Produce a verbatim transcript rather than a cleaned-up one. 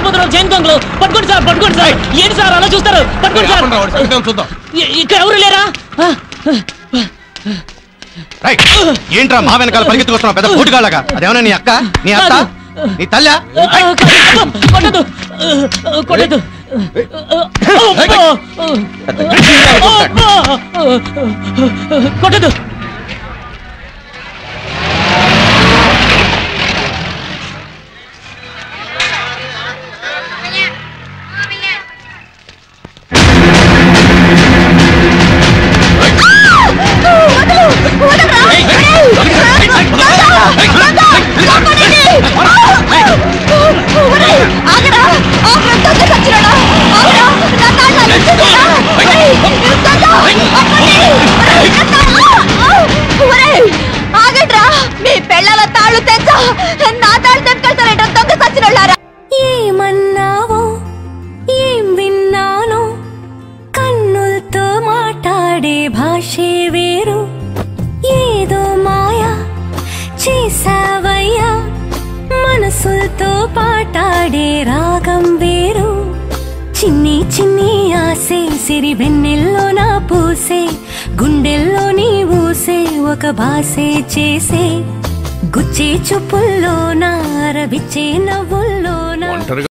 పారిపోతున్నారు జైన్ దొంగలు. పట్టుకోండి సార్, పట్టుకోండి సార్. ఏంటి సార్ అలా చూస్తారు? పట్టుకోండి సార్. ఇక్కడ ఎవరు లేరా? ఏంట్రా మా వెనకాల పరిగెత్తుకొస్తున్నావు పెద్ద పోటుగాళ్ళగా? అదేమన్నా నీ అక్క, నీ అత్త, నీ తల్లి? కొట్టదు కొట్టదు కొట్టదు. ఆగడ్రా, మీ పెళ్ళాల తాళ్ళు తెచ్చా నా తాళ్ళు తెచ్చుకెళ్తారేట దొంగ సచ్చినోళ్ళారా. ఏమన్నావో ఏం విన్నానో, కన్నులతో మాట్లాడే భాషే వేరు. ఏదో మాయా చేసావయ్యా, మనసులతో పాటాడే రాగం వేరు. చిన్ని చిన్ని ఆసే సిరి వెన్నెల్లో నా పూసే, గుండెల్లో నీ ఊసే ఒక భాసే చేసే. గుచ్చే చూపుల్లో నా రవిచ్చే నవ్వుల్లో నా